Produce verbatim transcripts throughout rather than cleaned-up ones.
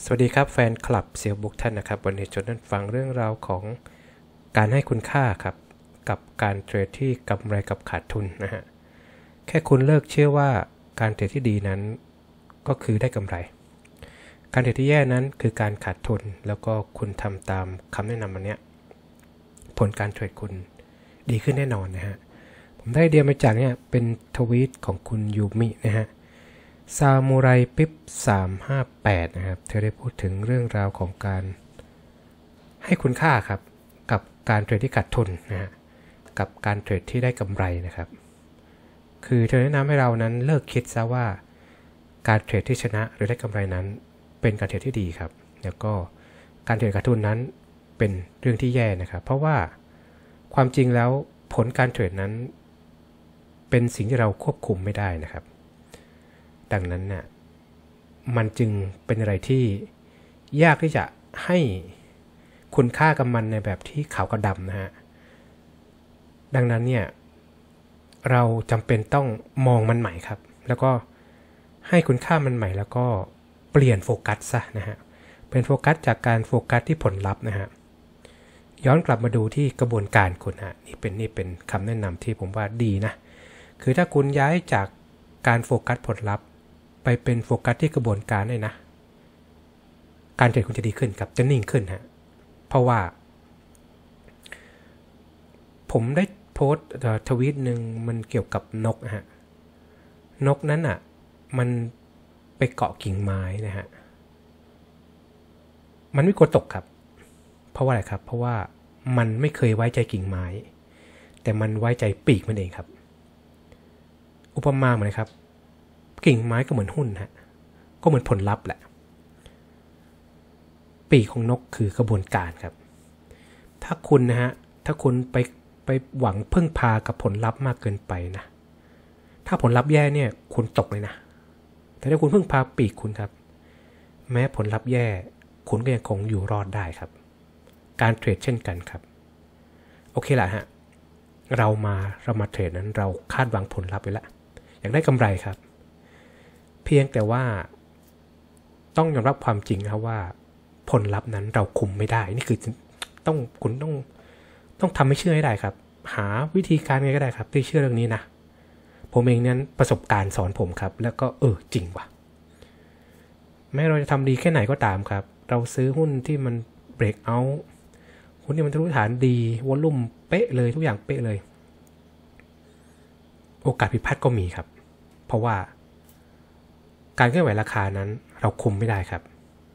สวัสดีครับแฟนคลับเซียวบุ๊กท่านนะครับวันนี้จะนั่นฟังเรื่องราวของการให้คุณค่าครับกับการเทรดที่กำไรกับขาดทุนนะฮะแค่คุณเลิกเชื่อว่าการเทรดที่ดีนั้นก็คือได้กำไรการเทรดที่แย่นั้นคือการขาดทุนแล้วก็คุณทำตามคำแนะนำอันเนี้ยผลการเทรดคุณดีขึ้นแน่นอนนะฮะผมได้ไอเดียมาจากเนี่ยเป็นทวีตของคุณยูมินะฮะซามูไรปิ๊บสามห้าแปดนะครับเธอได้พูดถึงเรื่องราวของการให้คุณค่าครับกับการเทรดที่ขาดทุนนะฮะกับการเทรดที่ได้กำไรนะครับคือเธอแนะนำให้เรานั้นเลิกคิดซะว่าการเทรดที่ชนะหรือได้กำไรนั้นเป็นการเทรดที่ดีครับแล้วก็การเทรดขาดทุนนั้นเป็นเรื่องที่แย่นะครับเพราะว่าความจริงแล้วผลการเทรดนั้นเป็นสิ่งที่เราควบคุมไม่ได้นะครับดังนั้นน่ะมันจึงเป็นอะไรที่ยากที่จะให้คุณค่ากับมันในแบบที่ขาวกับดำนะฮะดังนั้นเนี่ยเราจำเป็นต้องมองมันใหม่ครับแล้วก็ให้คุณค่ามันใหม่แล้วก็เปลี่ยนโฟกัสซะนะฮะเป็นโฟกัสจากการโฟกัสที่ผลลัพธ์นะฮะย้อนกลับมาดูที่กระบวนการคุณฮะนี่เป็นนี่เป็นคำแนะนำที่ผมว่าดีนะคือถ้าคุณย้ายจากการโฟกัสผลลัพธ์ไปเป็นโฟกัสที่กระบวนการเลยนะการเทรดคุณจะดีขึ้นครับจะนิ่งขึ้นฮะเพราะว่าผมได้โพสต์ทวีตหนึ่งมันเกี่ยวกับนกนะฮะนกนั้นอ่ะมันไปเกาะกิ่งไม้นะฮะมันไม่กลัวตกครับเพราะว่าอะไรครับเพราะว่ามันไม่เคยไว้ใจกิ่งไม้แต่มันไว้ใจปีกมันเองครับอุปมาเหมือนครับกิ่งไม้ก็เหมือนหุ้นฮะก็เหมือนผลลัพธ์แหละปีกของนกคือกระบวนการครับถ้าคุณนะฮะถ้าคุณไปไปหวังพึ่งพากับผลลัพธ์มากเกินไปนะถ้าผลลัพธ์แย่เนี่ยคุณตกเลยนะแต่ถ้าคุณพึ่งพาปีกคุณครับแม้ผลลัพธ์แย่คุณก็ยังคงอยู่รอดได้ครับการเทรดเช่นกันครับโอเคแหละฮะเรามาเรามาเทรดนั้นเราคาดหวังผลลัพธ์ไปแล้วอยากได้กำไรครับเพียงแต่ว่าต้องยอมรับความจริงนะครับว่าผลลัพธ์นั้นเราคุมไม่ได้นี่คือต้องคุณต้องต้องทำให้เชื่อให้ได้ครับหาวิธีการไงก็ได้ครับที่เชื่อเรื่องนี้นะผมเองนั้นประสบการณ์สอนผมครับแล้วก็เออจริงว่ะแม้เราจะทำดีแค่ไหนก็ตามครับเราซื้อหุ้นที่มันเบรกเอาท์หุ้นที่มันทะลุฐานดีวอลลุ่มเป๊ะเลยทุกอย่างเป๊ะเลยโอกาสผิดพลาดก็มีครับเพราะว่าการเคลื่อนไหวราคานั้นเราคุมไม่ได้ครับ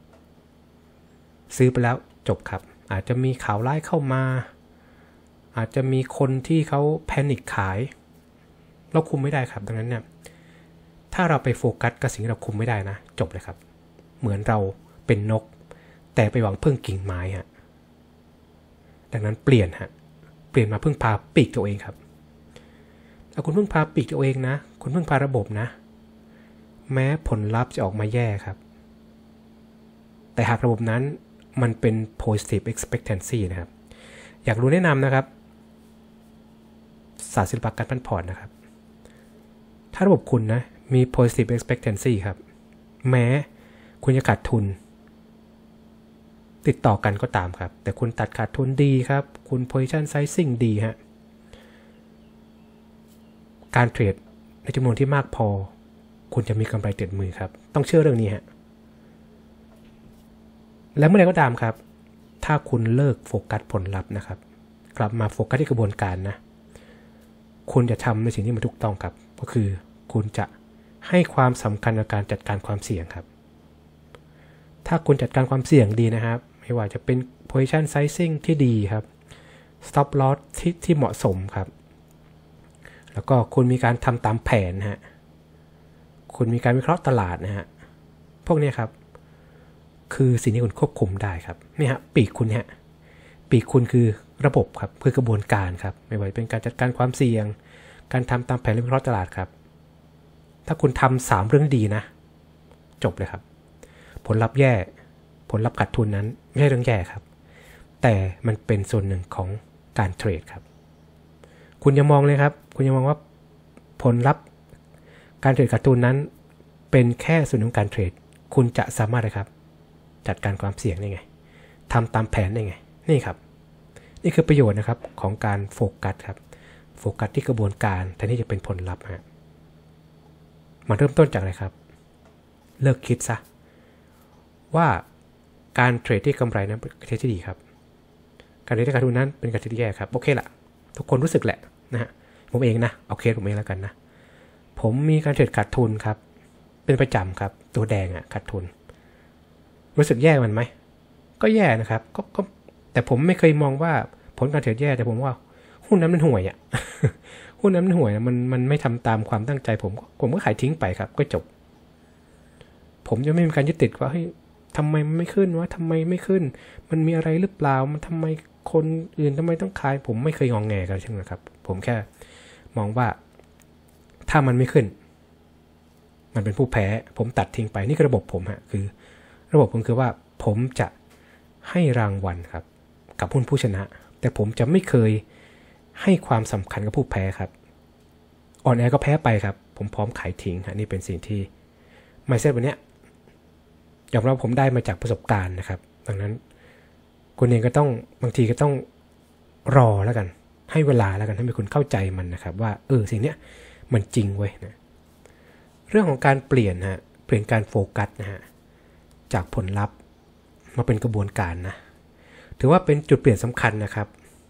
ซื้อไปแล้วจบครับอาจจะมีข่าวร้ายเข้ามาอาจจะมีคนที่เขาแพนิคขายเราคุมไม่ได้ครับดังนั้นเนี่ยถ้าเราไปโฟกัสกับสิ่งที่เราคุมไม่ได้นะจบเลยครับเหมือนเราเป็นนกแต่ไปหวังพึ่งกิ่งไม้ฮะดังนั้นเปลี่ยนฮะเปลี่ยนมาพึ่งพาปีกตัวเองครับถ้าคุณพึ่งพาปีกตัวเองนะคุณพึ่งพาระบบนะแม้ผลลัพธ์จะออกมาแย่ครับแต่หากระบบนั้นมันเป็น positive expectancy นะครับอยากรู้แนะนำนะครับศาสตร์ศิลปะการพันพอร์ตนะครับถ้าระบบคุณนะมี positive expectancy ครับแม้คุณจะขาดทุนติดต่อกันก็ตามครับแต่คุณตัดขาดทุนดีครับคุณ position sizing ดีฮะการเทรดในจำนวนที่มากพอคุณจะมีกำไรติดมือครับต้องเชื่อเรื่องนี้ฮะและเมื่อไหร่ก็ตามครับถ้าคุณเลิกโฟกัสผลลัพธ์นะครับกลับมาโฟกัสที่กระบวนการนะคุณจะทำในสิ่งที่มันถูกต้องครับก็คือคุณจะให้ความสำคัญกับการจัดการความเสี่ยงครับถ้าคุณจัดการความเสี่ยงดีนะครับไม่ว่าจะเป็น position sizing ที่ดีครับ stop loss ที่ที่เหมาะสมครับแล้วก็คุณมีการทำตามแผนฮะคุณมีการวิเคราะห์ตลาดนะฮะพวกนี้ครับคือสิ่งที่คุณควบคุมได้ครับนี่ฮะปีกคุณเนี่ยปีกคุณคือระบบครับคือกระบวนการครับไม่ว่าเป็นการจัดการความเสี่ยงการทำตามแผนวิเคราะห์ตลาดครับถ้าคุณทำสามเรื่องดีนะจบเลยครับผลลัพธ์แย่ผลลัพธ์ขาดทุนนั้นไม่ใช่เรื่องแย่ครับแต่มันเป็นส่วนหนึ่งของการเทรดครับคุณอย่ามองเลยครับคุณอย่ามองว่าผลลัพธ์การเทรดขาดทุนนั้นเป็นแค่ส่วนหนึ่งของการเทรดคุณจะสามารถนะครับจัดการความเสี่ยงได้ไงทำตามแผนได้ไงนี่ครับนี่คือประโยชน์นะครับของการโฟกัสครับโฟกัสที่กระบวนการแทนที่จะเป็นผลลัพธ์ฮะมาเริ่มต้นจากอะไรครับเลิกคิดซะว่าการเทรดที่กำไรนั้นเป็นการเทรดที่ดีครับการเทรดที่ขาดทุนนั้นเป็นการเทรดที่แย่ครับโอเคละทุกคนรู้สึกแหละนะฮะผมเองนะเอาเคสผมเองแล้วกันนะผมมีการเทรดขาดทุนครับเป็นประจำครับตัวแดงอ่ะขาดทุนรู้สึกแย่มันไหมก็แย่นะครับก็ก็แต่ผมไม่เคยมองว่าผลการเทรดแย่แต่ผมว่าหุ้นนั้นมันห่วยอ่ะ หุ้นนั้นมันห่วยมันมันไม่ทำตามความตั้งใจผมผมก็ขายทิ้งไปครับก็จบผมจะไม่มีการยึดติดว่าเฮ้ยทำไมมันไม่ขึ้นวะทำไมไม่ขึ้นมันมีอะไรหรือเปล่ามันทำไมคนอื่นทำไมต้องขายผมไม่เคยงองแงกันใช่ไหมครับผมแค่มองว่าถ้ามันไม่ขึ้นมันเป็นผู้แพ้ผมตัดทิ้งไปนี่คือระบบผมฮะคือระบบผมคือว่าผมจะให้รางวัลครับกับหุ้นผู้ชนะแต่ผมจะไม่เคยให้ความสำคัญกับผู้แพ้ครับอ่อนแอก็แพ้ไปครับผมพร้อมขายทิ้งฮะนี่เป็นสิ่งที่ไม่ใช่วันเนี้ยยอมรับผมได้มาจากประสบการณ์นะครับดังนั้นคุณเองก็ต้องบางทีก็ต้องรอแล้วกันให้เวลาแล้วกันให้มีคนเข้าใจมันนะครับว่าเออสิ่งเนี้ยมันจริงเว้ยนะเรื่องของการเปลี่ยนฮะเปลี่ยนการโฟกัสนะฮะจากผลลัพธ์มาเป็นกระบวนการนะถือว่าเป็นจุดเปลี่ยนสำคัญนะครับ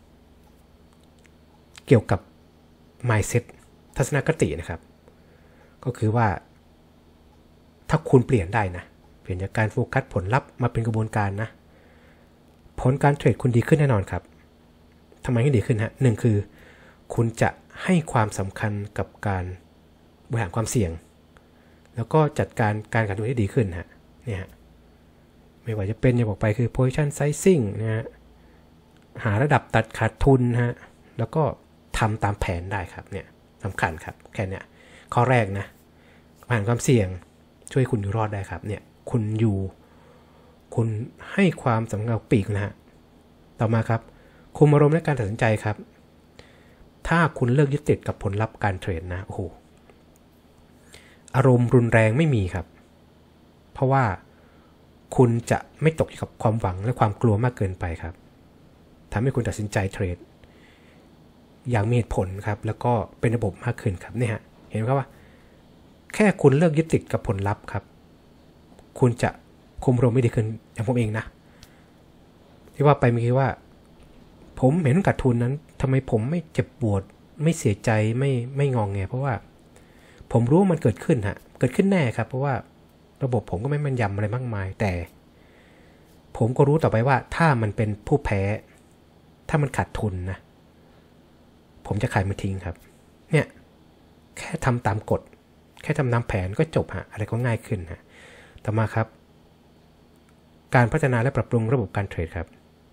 เกี่ยวกับ mindset ทัศนคตินะครับก็คือว่าถ้าคุณเปลี่ยนได้นะเปลี่ยนจากการโฟกัสผลลัพธ์มาเป็นกระบวนการนะผลการเทรดคุณดีขึ้นแน่นอนครับทำไมถึงดีขึ้นฮะหนึ่งคือคุณจะให้ความสำคัญกับการบริหารความเสี่ยงแล้วก็จัดการการขาดทุนที่ดีขึ้นฮะเนี่ยฮะไม่ว่าจะเป็นอย่างบอกไปคือ position sizing นะฮะหาระดับตัดขาดทุนฮะแล้วก็ทำตามแผนได้ครับเนี่ยสำคัญครับแค่เนี้ยข้อแรกนะบริหารความเสี่ยงช่วยคุณอยู่รอดได้ครับเนี่ยคุณอยู่คุณให้ความสำคัญกับปีกนะฮะต่อมาครับคุมอารมณ์และการตัดสินใจครับถ้าคุณเลิกยึดติดกับผลลัพธ์การเทรดนะโอ้โหอารมณ์รุนแรงไม่มีครับเพราะว่าคุณจะไม่ตกอยู่กับความหวังและความกลัวมากเกินไปครับทำให้คุณตัดสินใจเทรดอย่างมีเหตุผลครับแล้วก็เป็นระบบมากขึ้นครับเนี่ยฮะเห็นไหมครับว่าแค่คุณเลิกยึดติดกับผลลัพธ์ครับคุณจะคุมอารมณ์ไม่ดีขึ้นอย่างผมเองนะที่ว่าไปเมื่อกี้ว่าผมเห็นขาดทุนนั้นทำไมผมไม่เจ็บปวดไม่เสียใจไม่ไม่งองแงเพราะว่าผมรู้มันเกิดขึ้นฮะเกิดขึ้นแน่ครับเพราะว่าระบบผมก็ไม่แม่นยำอะไรมากมายแต่ผมก็รู้ต่อไปว่าถ้ามันเป็นผู้แพ้ถ้ามันขาดทุนนะผมจะขายมันทิ้งครับเนี่ยแค่ทำตามกฎแค่ทำตามแผนก็จบฮะอะไรก็ง่ายขึ้นฮะต่อมาครับการพัฒนาและปรับปรุงระบบการเทรดครับ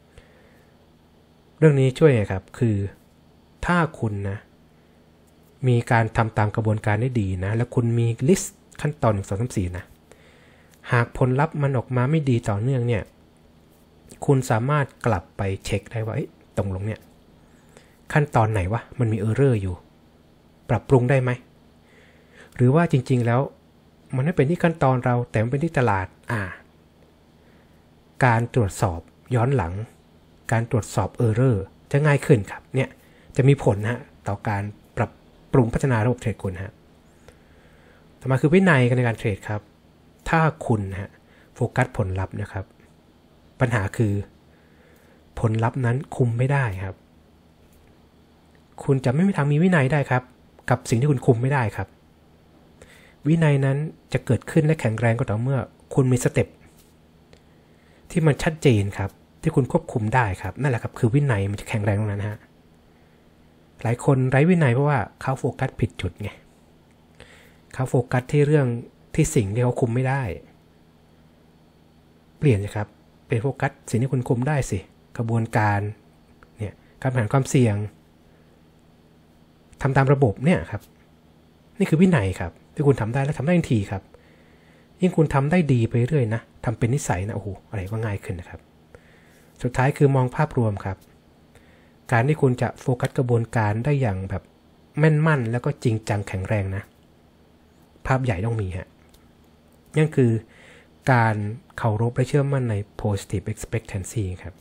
เรื่องนี้ช่วยไงครับคือถ้าคุณนะมีการทำตามกระบวนการได้ดีนะแล้วคุณมีลิสต์ขั้นตอนหนึ่ง สอง สาม สี่นะหากผลลัพธ์มันออกมาไม่ดีต่อเนื่องเนี่ยคุณสามารถกลับไปเช็คได้ว่าตรงลงเนี่ยขั้นตอนไหนวะมันมีเออร์เรอร์อยู่ปรับปรุงได้ไหมหรือว่าจริงๆแล้วมันไม่เป็นที่ขั้นตอนเราแต่มันเป็นที่ตลาดอ่าการตรวจสอบย้อนหลังการตรวจสอบเออร์เรอร์จะง่ายขึ้นครับเนี่ยจะมีผลฮะต่อการปรับปรุงพัฒนาระบบเทรดคุณฮะต่อมาคือวินัยในการเทรดครับถ้าคุณฮะโฟกัสผลลัพธ์นะครับปัญหาคือผลลัพธ์นั้นคุมไม่ได้ครับคุณจะไม่มีทางมีวินัยได้ครับกับสิ่งที่คุณคุมไม่ได้ครับวินัยนั้นจะเกิดขึ้นและแข็งแรงก็ต่อเมื่อคุณมีสเต็ปที่มันชัดเจนครับที่คุณควบคุมได้ครับนั่นแหละครับคือวินัยมันจะแข็งแรงตรงนั้นฮะหลายคนไร้วินัยเพราะว่าเขาโฟกัสผิดจุดไงเขาโฟกัสที่เรื่องที่สิ่งที่เขาคุมไม่ได้เปลี่ยนนะครับเป็นโฟกัสสิ่งที่คุณคุมได้สิกระบวนการเนี่ยการบริหารความเสี่ยงทำตามระบบเนี่ยครับนี่คือวินัยครับที่คุณทำได้และทำได้ทันทีครับยิ่งคุณทำได้ดีไปเรื่อยนะทำเป็นนิสัยนะโอ้โหอะไรก็ง่ายขึ้นนะครับสุดท้ายคือมองภาพรวมครับการที่คุณจะโฟกัสกระบวนการได้อย่างแบบแม่นมั่นแล้วก็จริงจังแข็งแรงนะภาพใหญ่ต้องมีฮะนั่นคือการเคารพและเชื่อมั่นใน positive expectancy ครับ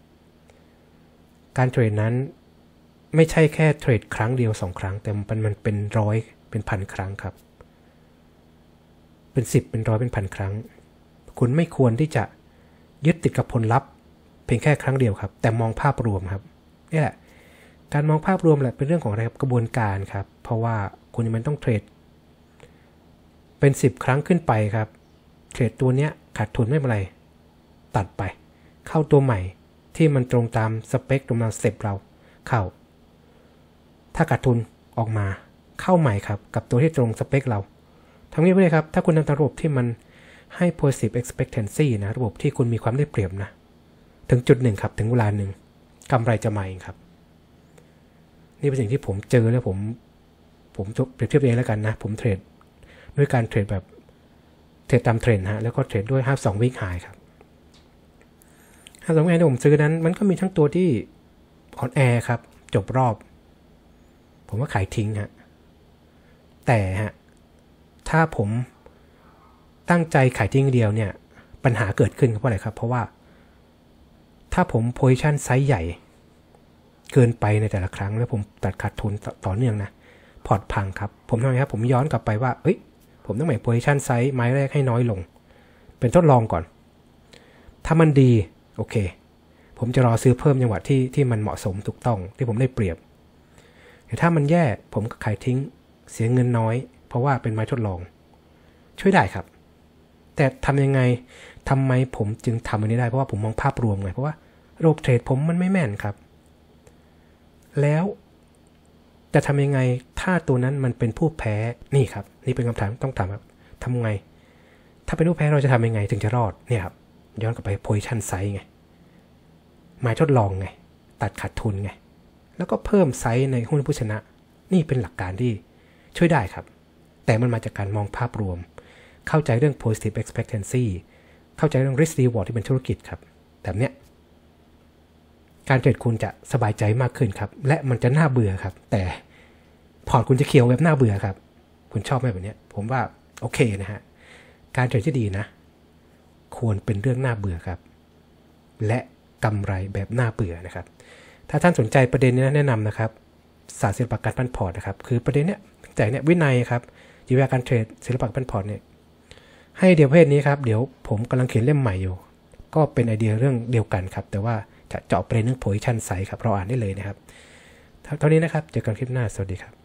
การเทรดนั้นไม่ใช่แค่เทรดครั้งเดียวสองครั้งแต่มันมันเป็นร้อยเป็นพันครั้งครับเป็นสิบเป็นร้อยเป็นพันครั้งคุณไม่ควรที่จะยึดติดกับผลลัพธ์เพียงแค่ครั้งเดียวครับแต่มองภาพรวมครับนี่แหละการมองภาพรวมแหละเป็นเรื่องของอะไรครับกระบวนการครับเพราะว่าคุณมันต้องเทรดเป็นสิบครั้งขึ้นไปครับเทรดตัวเนี้ยขาดทุนไม่เป็นไรตัดไปเข้าตัวใหม่ที่มันตรงตามสเปคตรงตามสเต็ปเราเข้าถ้าขาดทุนออกมาเข้าใหม่ครับกับตัวที่ตรงสเปคเราทำงี้ไปเลยครับถ้าคุณทำตามระบบที่มันให้ positive expectancy นะระบบที่คุณมีความได้เปรียบนะถึงจุดหนึ่งครับถึงเวลาหนึ่งกำไรจะมาเองครับนี่เป็นสิ่งที่ผมเจอแล้วผมผมเปรียบเทียบเองแล้วกันนะผมเทรดด้วยการเทรดแบบเทรดตามเทรนด์ฮะแล้วก็เทรดด้วยห้าสองวิกหายครับห้าสองวิกหายที่ผมซื้อนั้นมันก็มีทั้งตัวที่ออนแอร์ครับจบรอบผมก็ขายทิ้งฮะแต่ฮะถ้าผมตั้งใจขายทิ้งเดียวเนี่ยปัญหาเกิดขึ้นเพราะอะไรครับเพราะว่าถ้าผมโพซิชันไซส์ใหญ่เกินไปในแต่ละครั้งแล้วผมตัดขาดทุนต่อเนื่องนะพอร์ตพังครับผมทำไงครับผมย้อนกลับไปว่าเอ้ยผมต้องใหม่โพซิชันไซส์ไม้แรกให้น้อยลงเป็นทดลองก่อนถ้ามันดีโอเคผมจะรอซื้อเพิ่มจังหวะที่ที่มันเหมาะสมถูกต้องที่ผมได้เปรียบแต่ถ้ามันแย่ผมก็ขายทิ้งเสียเงินน้อยเพราะว่าเป็นไม้ทดลองช่วยได้ครับแต่ทำยังไงทำไมผมจึงทำอันนี้ได้เพราะว่าผมมองภาพรวมไงเพราะว่าระบบเทรดผมมันไม่แม่นครับแล้วจะทำยังไงถ้าตัวนั้นมันเป็นผู้แพ้นี่ครับนี่เป็นคำถามต้องถามครับทำไงถ้าเป็นผู้แพ้เราจะทำยังไงถึงจะรอดเนี่ยครับย้อนกลับไป position size ไงหมายทดลองไงตัดขาดทุนไงแล้วก็เพิ่มไซส์ในหุ้นผู้ชนะนี่เป็นหลักการที่ช่วยได้ครับแต่มันมาจากการมองภาพรวมเข้าใจเรื่อง positive expectancy เข้าใจเรื่อง risk reward ที่เป็นธุรกิจครับแบบเนี้ยการเทรดคุณจะสบายใจมากขึ้นครับและมันจะน่าเบื่อครับแต่พอร์ตคุณจะเขียวแบบน่าเบื่อครับคุณชอบไหมแบบนี้ผมว่าโอเคนะฮะการเทรดที่ดีนะควรเป็นเรื่องน่าเบื่อครับและกำไรแบบน่าเบื่อนะครับถ้าท่านสนใจประเด็นนี้แนะนำนะครับศาสตร์ศิลปะการปั้นพอร์ตนะครับคือประเด็นเนี้ยแต่เนี่ยวินัยครับจิตวิทยาการเทรดศิลปะการปั้นพอร์ตเนี่ยให้เดียวประเภทนี้ครับเดี๋ยวผมกำลังเขียนเล่มใหม่อยู่ก็เป็นไอเดียเรื่องเดียวกันครับแต่ว่าจะเจาะประเด็นเรื่อง position size ครับเราอ่านได้เลยนะครับเท่านี้นะครับเจอกันคลิปหน้าสวัสดีครับ